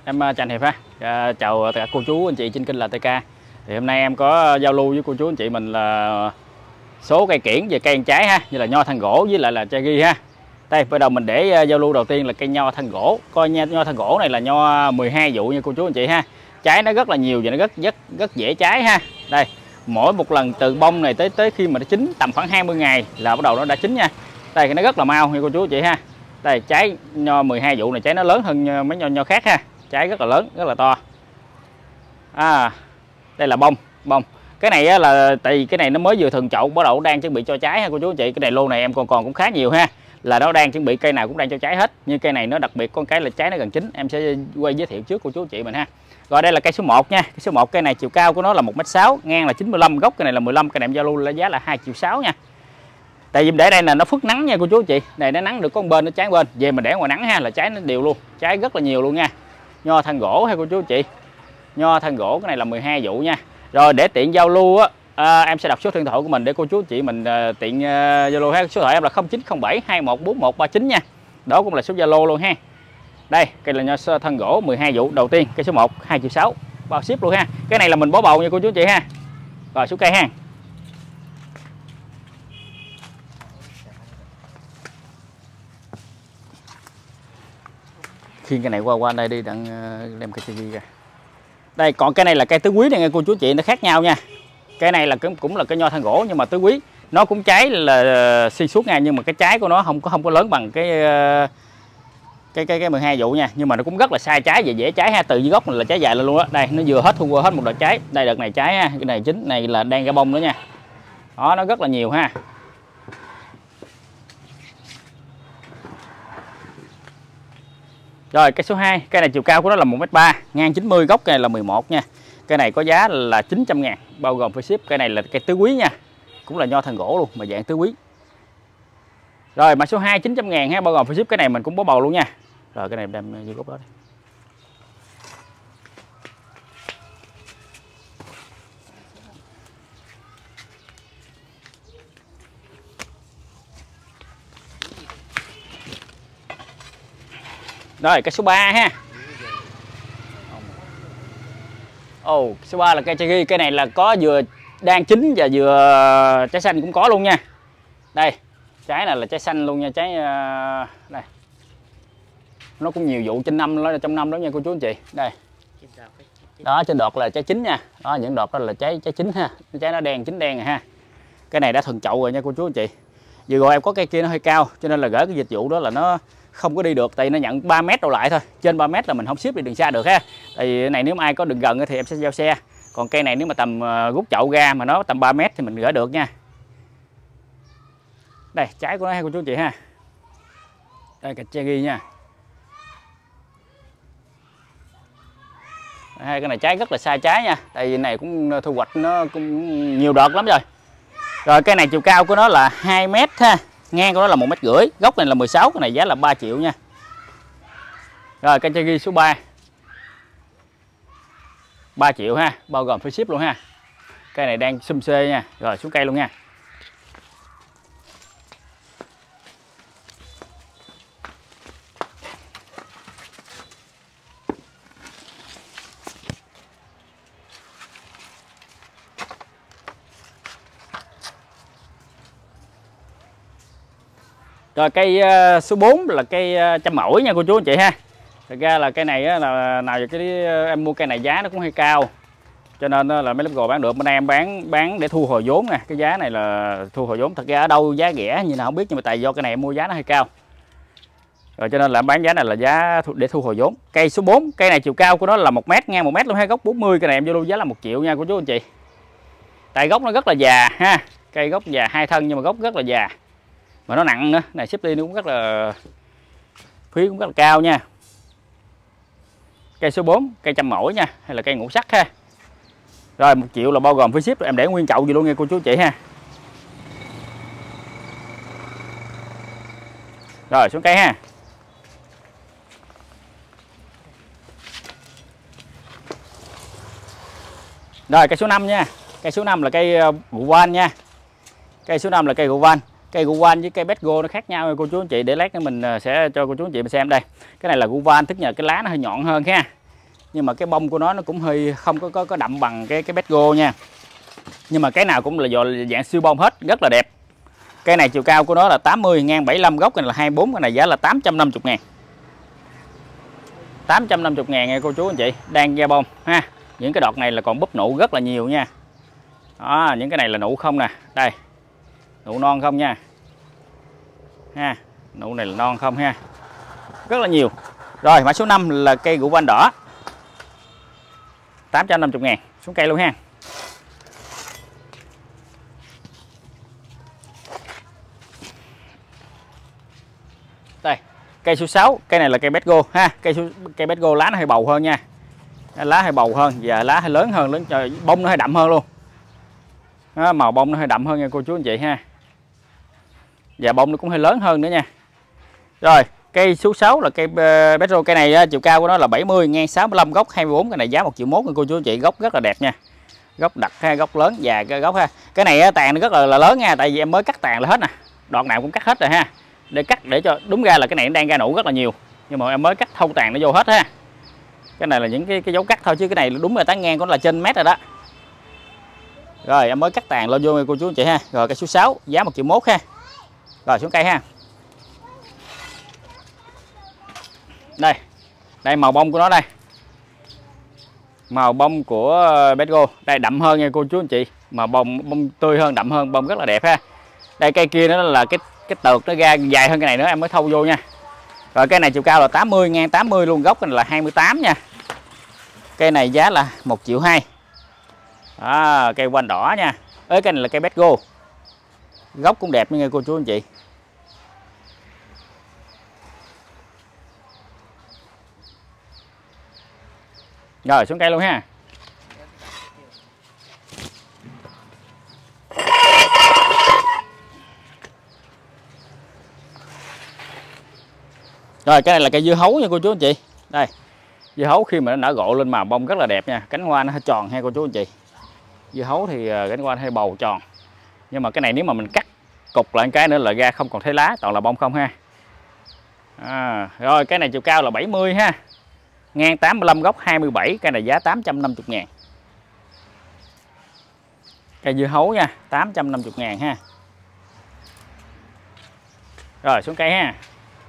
Em chào anh Hiệp ha. Chào tất cả cô chú anh chị trên kênh LTK. Thì hôm nay em có giao lưu với cô chú anh chị mình là số cây kiểng về cây ăn trái ha, như là nho thân gỗ với lại là chai ghi ha. Đây, bắt đầu mình để giao lưu đầu tiên là cây nho thân gỗ. Coi nha, nho thân gỗ này là nho 12 vụ nha cô chú anh chị ha. Trái nó rất là nhiều và nó rất dễ trái ha. Đây, mỗi một lần từ bông này tới khi mà nó chín tầm khoảng 20 ngày là bắt đầu nó đã chín nha. Đây nó rất là mau nha cô chú anh chị ha. Đây, trái nho 12 vụ này trái nó lớn hơn mấy nho khác ha. Trái rất là lớn, rất là to. Đây là bông. Cái này á, là tại vì cái này nó mới vừa thường chậu, bắt đầu đang chuẩn bị cho trái ha cô chú anh chị. Cái này lô này em còn cũng khá nhiều ha. Là nó đang chuẩn bị, cây nào cũng đang cho trái hết. Nhưng cây này nó đặc biệt con cái là trái nó gần chín. Em sẽ quay giới thiệu trước cô chú anh chị mình ha. Rồi đây là cây số 1 nha. Cây số 1 cây này chiều cao của nó là 1m6, ngang là 95, gốc cây này là 15, cây này em giao lưu là giá là 2,6 triệu nha. Tại vì để đây là nó phức nắng nha cô chú anh chị. Này nó nắng được có một bên nó trái bên. Về mình để ngoài nắng ha là trái nó đều luôn. Trái rất là nhiều luôn nha. Nho thân gỗ hay cô chú anh chị. Nho thân gỗ cái này là 12 vụ nha. Rồi để tiện giao lưu á, em sẽ đọc số điện thoại của mình để cô chú anh chị mình tiện giao lưu ha. Số điện thoại em là 0907 214139 nha. Đó cũng là số Zalo luôn ha. Đây, cây là nho thân gỗ 12 vụ đầu tiên, cây số 1 2,6 triệu, bao ship luôn ha. Cái này là mình bó bầu nha cô chú anh chị ha. Rồi số cây ha. Khiêng cái này qua đây đi đặng đem cây ghi ra. Đây, còn cái này là cây tứ quý này nghe cô chú chị, nó khác nhau nha. Cái này là cũng là cái nho thân gỗ nhưng mà tứ quý nó cũng trái là xuyên suốt nha, nhưng mà cái trái của nó không có lớn bằng cái 12 vụ nha, nhưng mà nó cũng rất là sai trái, về dễ trái ha, từ dưới gốc là trái dài lên luôn á. Đây nó vừa thu qua hết một đợt trái. Đây đợt này trái ha, cái này chín, này là đang ra bông nữa nha. Đó, nó rất là nhiều ha. Rồi cây số 2, cây này chiều cao của nó là 1m3, ngang 90, gốc cây này là 11 nha. Cây này có giá là 900.000 bao gồm phí ship. Cây này là cây tứ quý nha. Cũng là nho thân gỗ luôn mà dạng tứ quý. Rồi mã số 2 900.000 ha, bao gồm phí ship. Cái này mình cũng bó bầu luôn nha. Rồi cái này đem vô gốc đó đi. Rồi cây số 3 ha. Số 3 là cây chai ghi. Cây này là có vừa đang chín và vừa trái xanh cũng có luôn nha. Đây, trái này là trái xanh luôn nha, trái đây. Nó cũng nhiều vụ trên năm, trong năm đó nha cô chú anh chị. Đây. Đó, trên đọt là trái chín nha. Đó, những đọt đó là trái chín ha. Trái nó đen, chín đen rồi ha. Cái này đã thuần chậu rồi nha cô chú anh chị. Vừa rồi em có cây kia nó hơi cao cho nên là gửi cái dịch vụ đó là nó không có đi được, tại nó nhận 3 mét đâu lại thôi. Trên 3 mét là mình không ship đi đường xa được ha. Tại vì cái này nếu mà ai có đường gần thì em sẽ giao xe. Còn cây này nếu mà tầm rút chậu ra mà nó tầm 3 mét thì mình gửi được nha. Đây, trái của nó ha cô chú anh chị ha. Đây cạch cherry nha. Hai cái này trái rất là sai trái nha. Tại vì này cũng thu hoạch nó cũng nhiều đợt lắm rồi. Rồi cây này chiều cao của nó là 2 mét ha. Ngang của nó là 1,5 mét, gốc này là 16, cái này giá là 3 triệu nha. Rồi cây cherry số 3 3 triệu ha, bao gồm phí ship luôn ha. Cây này đang xum xê nha. Rồi xuống cây luôn nha. Rồi cây số 4 là cây trăm mỏi nha cô chú anh chị ha. Thật ra là cây này là nào em mua cây này giá nó cũng hơi cao. Cho nên là mấy lớp gồ bán được, bữa nay em bán để thu hồi vốn nè. Cái giá này là thu hồi vốn. Thật ra ở đâu giá rẻ như nào không biết, nhưng mà tại do cái này em mua giá nó hơi cao. Rồi cho nên là em bán giá này là giá để thu hồi vốn. Cây số 4, cây này chiều cao của nó là 1 mét, ngang 1 mét luôn ha, gốc 40, cây này em vô luôn giá là 1 triệu nha cô chú anh chị. Tại gốc nó rất là già ha. Cây gốc già 2 thân nhưng mà gốc rất là già. Mà nó nặng nữa, này ship đi nó cũng rất là phí cũng rất là cao nha. Cây số 4, cây trăm mỏi nha, hay là cây ngũ sắc ha. Rồi 1 triệu là bao gồm phí ship, em để nguyên chậu gì luôn nha cô chú chị ha. Rồi xuống cây ha. Rồi cây số 5 nha. Cây số 5 là cây gụ van nha. Cây số 5 là cây gụ van. Cây gu van với cây Betgo nó khác nhau cô chú anh chị, để lát nữa mình sẽ cho cô chú anh chị mình xem đây. Cái này là gu van, tức là cái lá nó hơi nhọn hơn ha. nhưng mà cái bông của nó cũng hơi không có đậm bằng cái Bedgo nha. Nhưng mà cái nào cũng là dạng siêu bông hết, rất là đẹp. Cây này chiều cao của nó là 80, ngang 75, gốc này là 24, cái này giá là 850 ngàn. 850 ngàn nha cô chú anh chị, đang ra bông ha. Những cái đọt này là còn búp nụ rất là nhiều nha. Đó, những cái này là nụ không nè, đây. Nụ non không nha. Ha, nụ này là non không ha. Rất là nhiều. Rồi, mã số 5 là cây rượu vang đỏ. 850 ngàn, xuống cây luôn ha. Đây, cây số 6, cây này là cây Bedgo ha, cây Bedgo lá nó hơi bầu hơn nha. Lá hơi bầu hơn và lá hơi lớn hơn, bông nó hơi đậm hơn luôn. Đó, màu bông nó hơi đậm hơn nha cô chú anh chị ha. Và bông nó cũng hơi lớn hơn nữa nha. Rồi, cây số 6 là cây Bedgo, cây này chiều cao của nó là 70, ngang 65, gốc 24, cái này giá 1,1 triệu nha cô chú anh chị, gốc rất là đẹp nha. Gốc đặc ha, gốc lớn và cái gốc ha. Cái này tàn nó rất là lớn nha, tại vì em mới cắt tàn là hết nè. Đoạn nào cũng cắt hết rồi ha. Để cắt để cho đúng ra là cái này nó đang ra nụ rất là nhiều, nhưng mà em mới cắt thâu tàn nó vô hết ha. Cái này là những cái dấu cắt thôi, chứ cái này đúng là tán ngang của nó là trên mét rồi đó. Rồi em mới cắt tàn lên vô cô chú anh chị ha. Rồi cây số 6 giá 1,1 triệu ha. Rồi xuống cây ha. Đây, đây màu bông của nó đây. Màu bông của Bedgo đây đậm hơn nha cô chú anh chị, mà bông tươi hơn, đậm hơn, bông rất là đẹp ha. Đây cây kia nó là cái tược nó ra dài hơn cái này nữa, em mới thâu vô nha. Rồi cây này chiều cao là 80, ngang 80 luôn, gốc này là 28 nha. Cây này giá là 1,2 triệu. Đó, cây quanh đỏ nha. Cây này là cây Bedgo. Gốc cũng đẹp nha cô chú anh chị. Rồi xuống cây luôn ha. Rồi cái này là cây dưa hấu nha cô chú anh chị. Đây, dưa hấu khi mà nó nở rộ lên màu bông rất là đẹp nha. Cánh hoa nó hơi tròn ha cô chú anh chị. Dưa hấu thì cánh hoa nó hơi bầu tròn. Nhưng mà cái này nếu mà mình cắt cục lại cái nữa là ra không còn thấy lá, toàn là bông không ha. Rồi cái này chiều cao là 70 ha. Ngang 85, gốc 27, cây này giá 850 ngàn. Cây dưa hấu nha, 850 ngàn ha. Rồi xuống cây ha.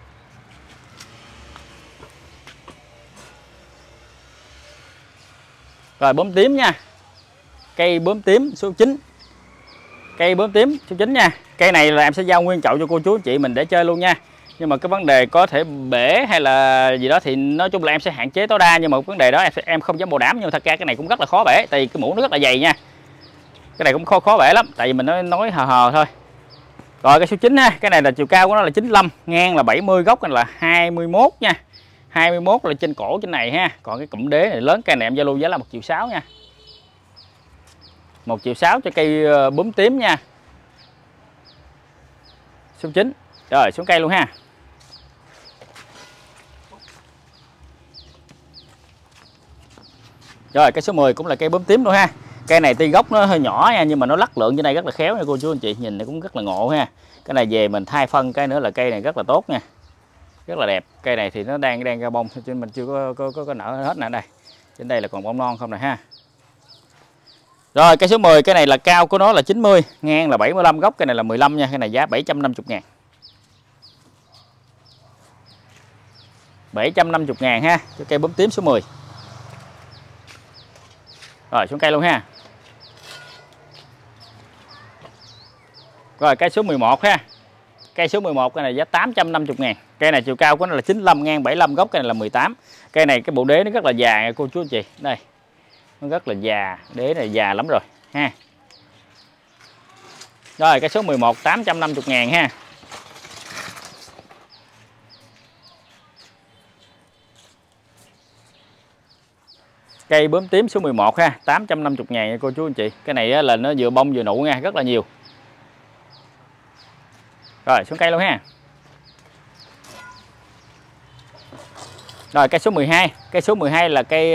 Rồi bướm tím nha. Cây bướm tím số 9. Cây bướm tím số 9 nha. Cây này là em sẽ giao nguyên chậu cho cô chú anh chị mình để chơi luôn nha. Nhưng mà cái vấn đề có thể bể hay là gì đó thì nói chung là em sẽ hạn chế tối đa, nhưng mà vấn đề đó em không dám bảo đảm. Nhưng mà thật ra cái này cũng rất là khó bể, tại vì cái mũ nó rất là dày nha. Cái này cũng khó bể lắm, tại vì mình nói hờ thôi. Rồi cái số 9 ha, cái này là chiều cao của nó là 95, ngang là 70, gốc này là 21 nha. 21 là trên cổ trên này ha. Còn cái cụm đế này lớn, cây này em giao lưu giá là 1,6 triệu nha. 1,6 triệu cho cây bướm tím nha. Số 9. Rồi xuống cây luôn ha. Rồi cây số 10 cũng là cây bướm tím luôn ha. Cây này tuy gốc nó hơi nhỏ nha, nhưng mà nó lắc lượng trên đây rất là khéo nha cô chú anh chị, nhìn nó cũng rất là ngộ ha. Cái này về mình thay phân cái nữa là cây này rất là tốt nha. Rất là đẹp. Cây này thì nó đang ra bông chứ mình chưa có nở hết nè, đây. Trên đây là còn bông non không này ha. Rồi cây số 10, cái này là cao của nó là 90, ngang là 75, gốc cái này là 15 nha, cái này giá 750 ngàn. 750 ngàn ha, cho cây bướm tím số 10. Rồi xuống cây luôn ha. Rồi cây số 11 ha. Cây số 11 cái này giá 850 ngàn. Cây này chiều cao của nó là 95, ngang 75, gốc cái này là 18. Cây này cái bộ đế nó rất là già cô chú anh chị. Đây. Nó rất là già, đế này già lắm rồi ha. Rồi cây số 11 850 ngàn ha. Cây bướm tím số 11 ha, 850 ngàn nha cô chú anh chị. Cái này là nó vừa bông vừa nụ nha, rất là nhiều. Rồi xuống cây luôn ha. Rồi cây số 12, cây số 12 là cây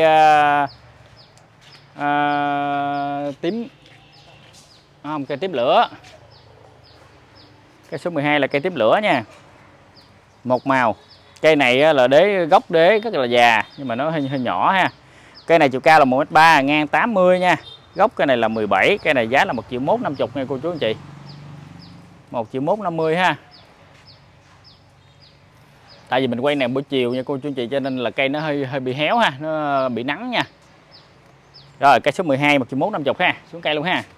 tím không, cây tím lửa. Cây số 12 là cây tím lửa nha. Một màu. Cây này là gốc đế rất là già, nhưng mà nó hơi nhỏ ha. Cây này chiều cao là 1m3, ngang 80 nha. Gốc cây này là 17, cây này giá là 1.150.000 nha cô chú anh chị. 1.150.000 ha. Tại vì mình quay này buổi chiều nha cô chú anh chị, cho nên là cây nó hơi bị héo ha, nó bị nắng nha. Rồi cây số 12 1.150.000 ha, xuống cây luôn ha.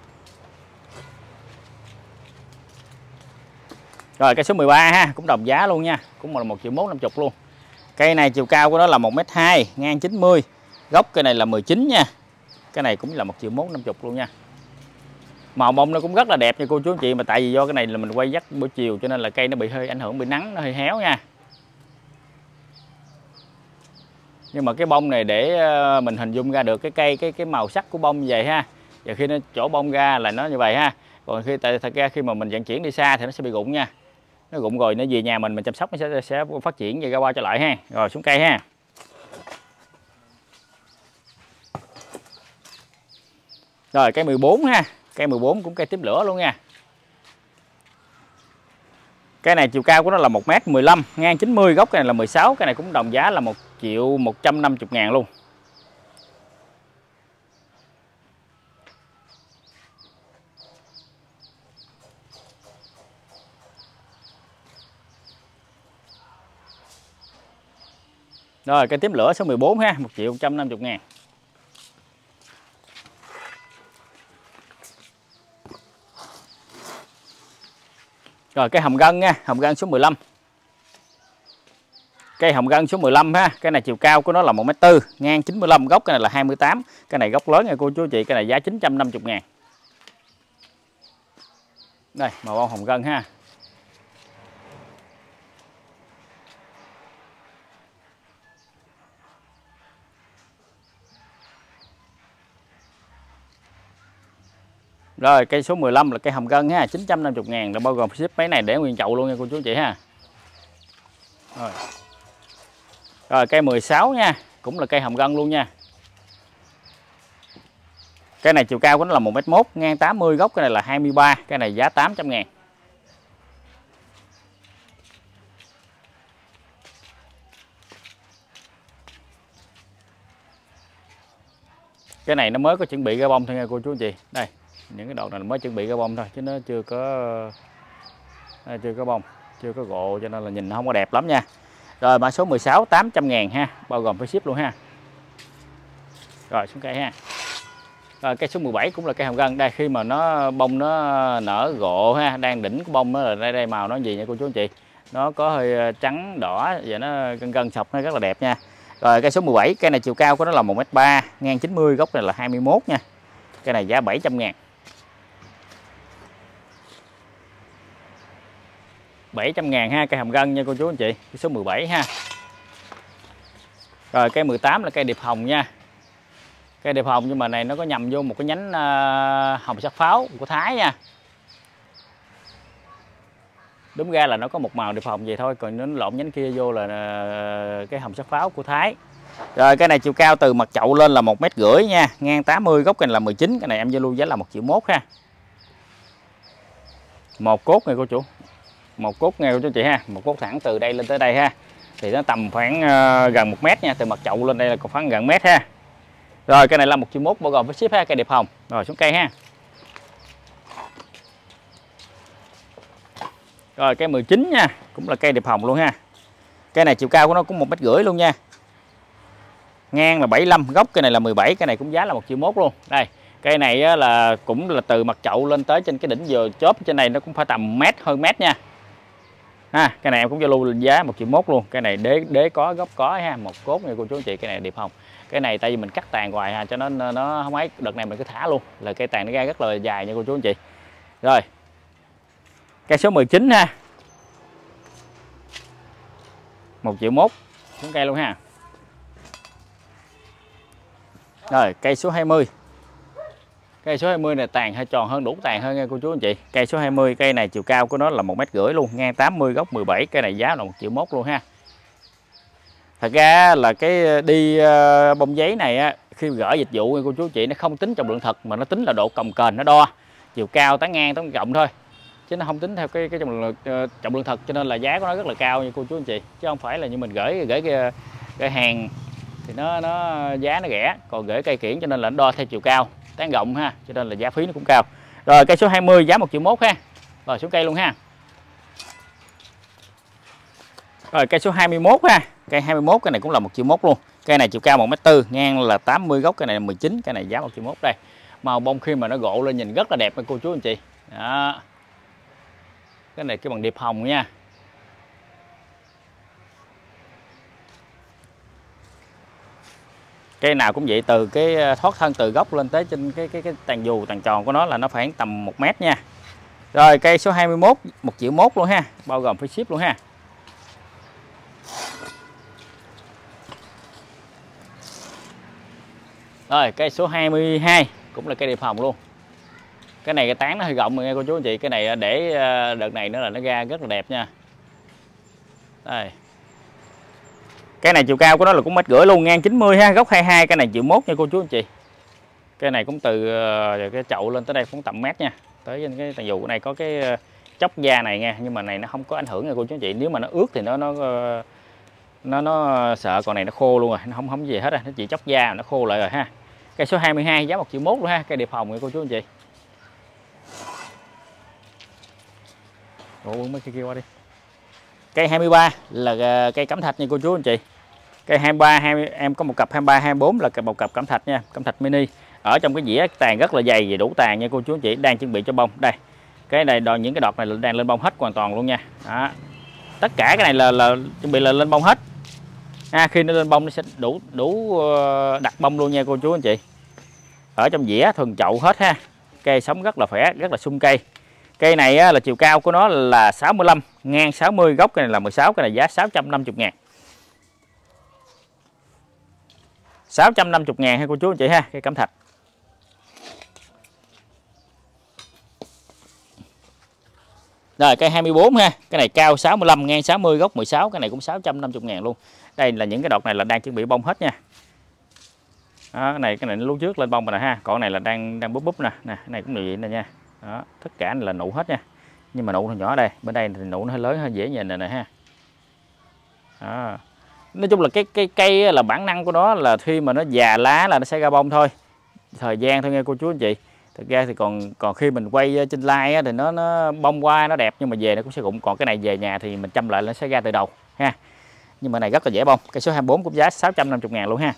Rồi cây số 13 ha, cũng đồng giá luôn nha, cũng là 1.450.000 luôn. Cây này chiều cao của nó là 1m2, ngang 90. Gốc cây này là 19 nha. Cái này cũng là 1.450.000 luôn nha. Màu bông nó cũng rất là đẹp nha cô chú anh chị, mà tại vì do cái này là mình quay dắt buổi chiều cho nên là cây nó bị hơi ảnh hưởng, bị nắng, nó hơi héo nha. Nhưng mà cái bông này để mình hình dung ra được cái cây cái màu sắc của bông như vậy ha. Và khi nó chỗ bông ra là nó như vậy ha. Còn thật ra khi mà mình vận chuyển đi xa thì nó sẽ bị rụng nha. Nó rụng rồi nó về nhà mình chăm sóc nó sẽ phát triển và ra hoa trở lại ha. Rồi xuống cây ha. Rồi cây 14 ha. Cây 14 cũng cây tím lửa luôn nha. Cây này chiều cao của nó là 1m15, ngang 90, gốc cây này là 16, cây này cũng đồng giá là 1.150.000 luôn. Rồi cây tím lửa số 14 ha, 1.150.000. Rồi cây hồng gân nha, hồng gân số 15. Cây hồng gân số 15 ha, cái này chiều cao của nó là 1m4, ngang 95, gốc cái này là 28. Cái này gốc lớn nha cô chú chị, cái này giá 950.000. Đây, màu bông hồng gân ha. Rồi cây số 15 là cây hồng gân ha, 950.000, là bao gồm ship mấy này để nguyên chậu luôn nha cô chú chị ha. Rồi cây 16 nha, cũng là cây hồng gân luôn nha. Cái này chiều cao của nó là 1m1, ngang 80, gốc cái này là 23, cái này giá 800.000. Cái này nó mới có chuẩn bị ra bông thôi nha cô chú anh chị. Đây, những cái đoạn này mới chuẩn bị ra bông thôi chứ nó chưa có bông, chưa có gộ, cho nên là nhìn nó không có đẹp lắm nha. Rồi mã số 16 800.000 ha, bao gồm phí ship luôn ha. Rồi xuống cây ha. Rồi cây số 17 cũng là cây hồng gân. Đây khi mà nó bông nó nở gộ ha, đang đỉnh của bông nó là đây màu nó gì nha cô chú anh chị. Nó có hơi trắng đỏ và nó gân sọc, nó rất là đẹp nha. Rồi cây số 17, cây này chiều cao của nó là 1m3, ngang 90, gốc này là 21 nha. Cây này giá 700.000. 700.000 ha, cây hồng gân nha cô chú anh chị. Cây số 17 ha. Rồi cây 18 là cây điệp hồng nha. Cây điệp hồng nhưng mà này nó có nhầm vô một cái nhánh hồng sắc pháo của Thái nha. Đúng ra là nó có một màu điệp hồng vậy thôi, còn nó lộn nhánh kia vô là cái hồng sắc pháo của Thái. Rồi cái này chiều cao từ mặt chậu lên là 1m50 nha, ngang 80, gốc này là 19, cái này em Zalo giá là 1.100.000 ha. Một cốt này cô chủ. Một cốt nghe cô chú chị ha, một cốt thẳng từ đây lên tới đây ha. Thì nó tầm khoảng gần 1m nha, từ mặt chậu lên đây là còn khoảng gần mét ha. Rồi cái này là 1.100.000 bao gồm với ship ha, cây điệp hồng. Rồi xuống cây ha. Rồi cây 19 nha, cũng là cây điệp hồng luôn ha. Cây này chiều cao của nó cũng 1m50 luôn nha. Ngang là 75, gốc cây này là 17, cây này cũng giá là 1.100.000 luôn. Đây, cây này là cũng là từ mặt chậu lên tới trên cái đỉnh dừa chóp trên này nó cũng phải tầm mét, hơn mét nha. Ha, cái này em cũng Zalo giá 1.100.000 luôn. Cái này đế có, gốc có ha, một cốt nha cô chú anh chị, cái này điệp hồng. Cái này tại vì mình cắt tàn hoài ha, cho nó không ấy, đợt này mình cứ thả luôn, là cây tàn nó ra rất là dài nha cô chú anh chị. Rồi. Cây số 19 ha. 1.100.000 xuống cây luôn ha. Rồi cây số 20. Cây số 20 này tàn hơi tròn hơn, đủ tàn hơn nha cô chú anh chị. Cây số 20, cây này chiều cao của nó là 1m50 luôn, ngang 80, gốc 17, cây này giá là 1.100.000 luôn ha. Thật ra là cái đi bông giấy này á, khi gửi dịch vụ nha cô chú anh chị, nó không tính trọng lượng thật mà nó tính là độ cồng kềnh, nó đo chiều cao tán ngang tán rộng thôi, chứ nó không tính theo cái trọng lượng thật, cho nên là giá của nó rất là cao nha cô chú anh chị, chứ không phải là như mình gửi cái hàng thì nó giá nó rẻ, còn rễ cây kiển cho nên là nó đo theo chiều cao tán rộng ha, cho nên là giá phí nó cũng cao. Rồi cây số 20 giá 1,1 triệu ha. Rồi xuống cây luôn ha. Rồi cây số 21 ha. Cây 21 cái này cũng là 1,1 triệu luôn. Cây này chiều cao 1m4, ngang là 80 gốc, cái này là 19, cái này giá 1,1 triệu đây. Màu bông khi mà nó gộ lên nhìn rất là đẹp nha cô chú anh chị. Đó. Cái này cái bằng điệp hồng nha. Cây nào cũng vậy, từ cái thoát thân từ gốc lên tới trên cái tàn dù tàn tròn của nó là nó khoảng tầm 1 mét nha. Rồi cây số 21 1,1 triệu luôn ha, bao gồm phí ship luôn ha. Rồi cây số 22 cũng là cây điệp hồng luôn. Cái này cái tán nó hơi rộng rồi nha cô chú anh chị, cái này để đợt này nữa là nó ra rất là đẹp nha. Đây. Cái này chiều cao của nó là cũng 1,5 m luôn, ngang 90 ha, gốc 22, cái này 1,1 triệu nha cô chú anh chị. Cái này cũng từ cái chậu lên tới đây cũng tầm mét nha. Tới trên cái tàn dù của này có cái chóc da này nha, nhưng mà này nó không có ảnh hưởng nha cô chú anh chị. Nếu mà nó ướt thì nó sợ, còn này nó khô luôn rồi, nó không gì hết á, nó chỉ chóc da nó khô lại rồi ha. Cây số 22 giá 1,1 triệu luôn ha, cây điệp hồng nha cô chú anh chị. Ủa mấy cây kia qua đi. Cây 23 là cây cẩm thạch nha cô chú anh chị. Cây 23 em có một cặp 23 24 là một cặp cẩm thạch nha, cẩm thạch mini. Ở trong cái dĩa tàn rất là dày và đủ tàn nha cô chú anh chị, đang chuẩn bị cho bông. Đây. Cái này những cái đọt này là đang lên bông hết hoàn toàn luôn nha. Đó. Tất cả cái này là chuẩn bị là lên bông hết. Khi nó lên bông nó sẽ đủ đặt bông luôn nha cô chú anh chị. Ở trong dĩa thuần chậu hết ha. Cây sống rất là khỏe, rất là sung cây. Cây này là chiều cao của nó là 65, ngang 60, gốc cái này là 16, cái này giá 650.000. 650.000 ha cô chú anh chị ha, cây cẩm thạch. Rồi cây 24 ha, cái này cao 65, ngang 60, gốc 16, cái này cũng 650.000 luôn. Đây là những cái đọt này là đang chuẩn bị bông hết nha. Đó, cái này nó lú trước lên bông rồi nè ha, còn này là đang búp nè, cái này cũng vậy nè nha. Đó, tất cả là nụ hết nha. Nhưng mà nụ nó nhỏ ở đây, bên đây thì nụ nó hơi lớn, hơi dễ nhìn này nè ha. Đó. Nói chung là cái cây là bản năng của nó là khi mà nó già lá là nó sẽ ra bông thôi. Thời gian thôi nha cô chú anh chị. Thực ra thì còn khi mình quay trên live thì nó bông qua nó đẹp, nhưng mà về nó cũng sẽ rụng. Còn cái này về nhà thì mình chăm lại nó sẽ ra từ đầu ha. Nhưng mà này rất là dễ bông. Cây số 24 cũng giá 650.000 luôn ha.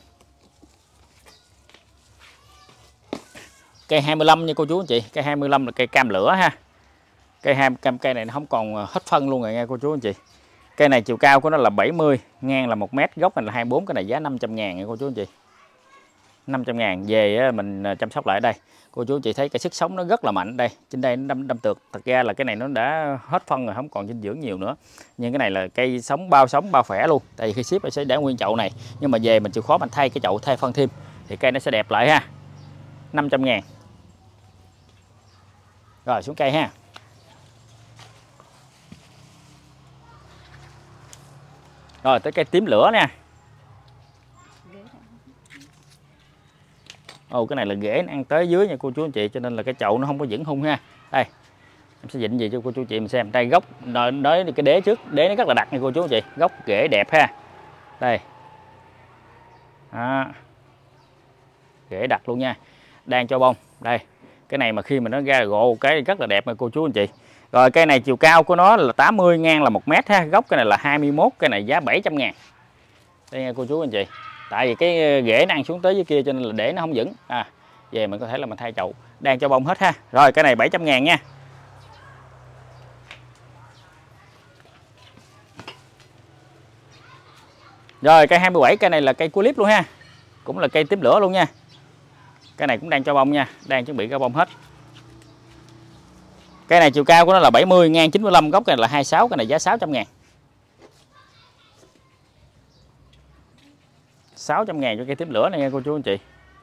Cây 25 nha cô chú anh chị, cây 25 là cây cam lửa ha. Cây này nó không còn hết phân luôn rồi nha cô chú anh chị. Cây này chiều cao của nó là 70, ngang là 1 m, gốc này là 24, cái này giá 500.000 nha cô chú anh chị. 500.000 về mình chăm sóc lại đây. Cô chú anh chị thấy cái sức sống nó rất là mạnh đây. Trên đây nó đâm tược. Thật ra là cái này nó đã hết phân rồi, không còn dinh dưỡng nhiều nữa. Nhưng cái này là cây sống bao khỏe luôn. Tại vì khi ship nó sẽ để nguyên chậu này, nhưng mà về mình chịu khó mình thay cái chậu, thay phân thêm thì cây nó sẽ đẹp lại ha. 500.000. Rồi xuống cây ha. Rồi tới cây tím lửa nè. Cái này là rễ nó ăn tới dưới nha cô chú anh chị, cho nên là cái chậu nó không có vững hung ha. Đây em sẽ dịnh gì cho cô chú anh chị mình xem. Đây gốc nói cái đế trước, đế nó rất là đặc nha cô chú anh chị, gốc rễ đẹp ha. Đây đó. Rễ đặc luôn nha, đang cho bông. Đây cái này mà khi mà nó ra gỗ cái rất là đẹp nha cô chú anh chị. Rồi cây này chiều cao của nó là 80, ngang là 1 m ha, gốc cái này là 21, cái này giá 700.000. Đây nha cô chú anh chị. Tại vì cái rễ nó ăn xuống tới dưới kia cho nên là để nó không vững. Về mình có thể là mình thay chậu, đang cho bông hết ha. Rồi cái này 700.000 nha. Rồi cây 27, cây này là cây cua liếp luôn ha. Cũng là cây tím lửa luôn nha. Cái này cũng đang cho bông nha, đang chuẩn bị ra bông hết. Cây này chiều cao của nó là 70, ngang 95, gốc cái này là 26, cái này giá 600.000. 600.000 cho cây tím lửa này nha cô chú anh chị.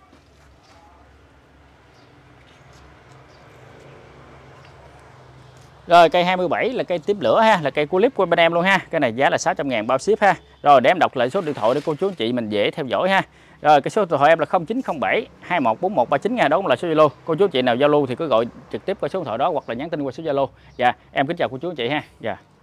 Rồi cây 27 là cây tím lửa ha, là cây cua liếp của bên em luôn ha. Cái này giá là 600.000 bao ship ha. Rồi để em đọc lại số điện thoại để cô chú anh chị mình dễ theo dõi ha. Rồi cái số điện thoại em là 0907 214139 nha, đó cũng là số Zalo. Cô chú anh chị nào Zalo thì cứ gọi trực tiếp qua số điện thoại đó hoặc là nhắn tin qua số Zalo. Dạ, em kính chào cô chú anh chị ha. Dạ.